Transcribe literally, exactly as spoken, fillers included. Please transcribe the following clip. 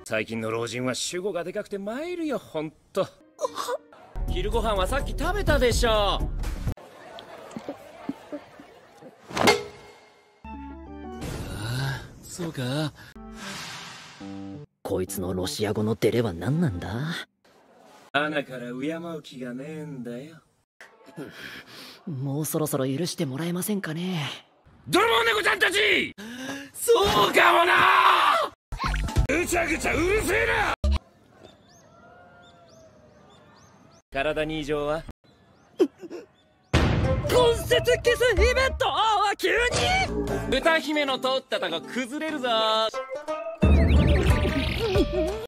最近の老人は主語がでかくて参るよ、ほんと。昼ご飯はさっき食べたでしょ。ああ、そうか。 こいつのロシア語のデレは何なんだ。 穴から敬う気がねえんだよ。 もうそろそろ許してもらえませんかね。 泥棒猫ちゃんたち、そうかもな。ぐちゃぐちゃうるせえな。体に異常は？ 根節キス姫とは急に歌姫の通ったとこ崩れるぞ。